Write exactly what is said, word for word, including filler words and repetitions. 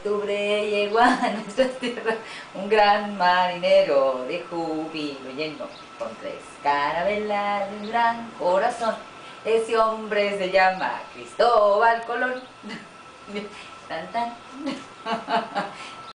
octubre llegó a nuestra tierra un gran marinero de júbilo lleno, con tres carabelas de un gran corazón. Ese hombre se llama Cristóbal Colón. Tan, tan.